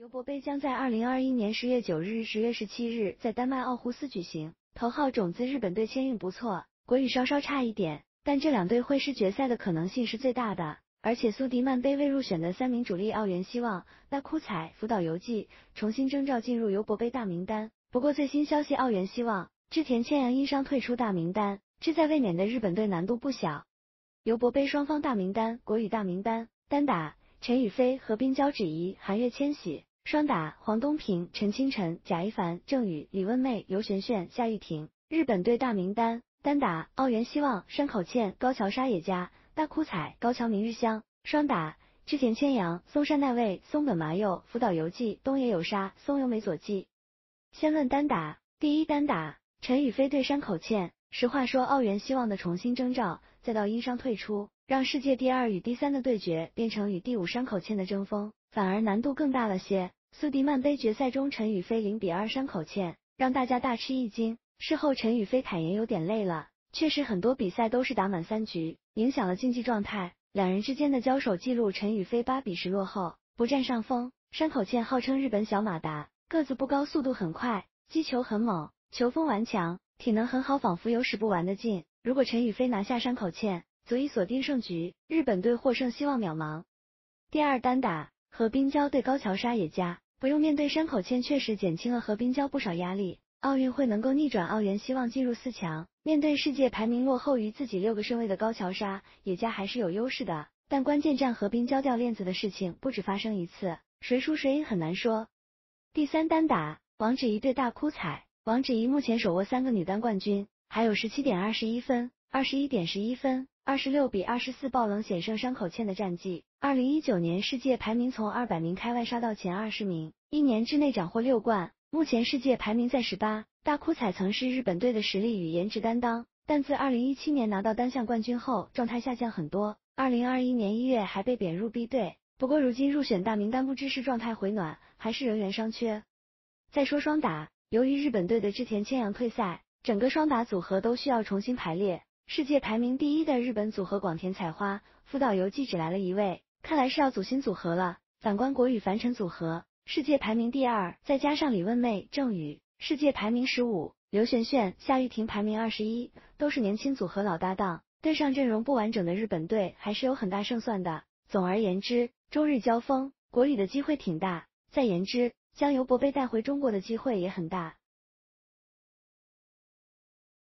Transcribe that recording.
尤伯杯将在2021年10月9日、10月17日在丹麦奥胡斯举行。头号种子日本队签运不错，国羽稍稍差一点，但这两队会师决赛的可能性是最大的。而且苏迪曼杯未入选的3名主力奥原希望、大哭彩、福岛由纪重新征召进入尤伯杯大名单。不过最新消息，奥原希望、织田千阳因伤退出大名单，志在卫冕的日本队难度不小。尤伯杯双方大名单，国羽大名单，单打陈雨菲、河滨交趾怡、韩月千玺，双打黄东萍、陈清晨、贾一凡、郑宇、李温妹、刘璇璇、夏玉婷。日本队大名单，单打奥原希望、山口茜、高桥沙野加、大哭彩、高桥明日香，双打织田千阳、松山奈未、松本麻佑、福岛由纪、东野有沙、松有美佐纪。先问单打，第一单打陈雨菲对山口茜。实话说，奥原希望的重新征召，再到因伤退出，让世界第2与第3的对决变成与第5山口茜的争锋，反而难度更大了些。苏迪曼杯决赛中陈雨菲0-2山口茜，让大家大吃一惊。事后陈雨菲坦言有点累了，确实很多比赛都是打满3局，影响了竞技状态。两人之间的交手记录，陈雨菲8-10落后，不占上风。山口茜号称日本小马达，个子不高，速度很快，击球很猛，球风顽强，体能很好，仿佛有使不完的劲。如果陈雨菲拿下山口茜，足以锁定胜局，日本队获胜希望渺茫。第二单打河滨交对高桥沙野加，不用面对山口茜确实减轻了河滨交不少压力。奥运会能够逆转奥原希望进入4强，面对世界排名落后于自己6个顺位的高桥沙野加还是有优势的，但关键战河滨交掉链子的事情不止发生一次，谁输谁赢很难说。第三单打王芷怡对大哭彩，王芷怡目前手握3个女单冠军，还有17.21分、21.11分、26-24爆冷险胜山口茜的战绩。2019年世界排名从200名开外杀到前20名，1年之内斩获6冠。目前世界排名在18，大哭彩曾是日本队的实力与颜值担当，但自2017年拿到单项冠军后，状态下降很多。2021年1月还被贬入 B 队，不过如今入选大名单，不知是状态回暖，还是人员伤缺。再说双打，由于日本队的织田千阳退赛，整个双打组合都需要重新排列。世界排名第1的日本组合广田彩花、福岛由纪只来了1位，看来是要组新组合了。反观国羽樊晨组合，世界排名第2，再加上李温妹、郑宇，世界排名15，刘璇璇、夏玉婷排名21，都是年轻组合老搭档，对上阵容不完整的日本队还是有很大胜算的。总而言之，中日交锋，国羽的机会挺大，再言之，将尤伯杯带回中国的机会也很大。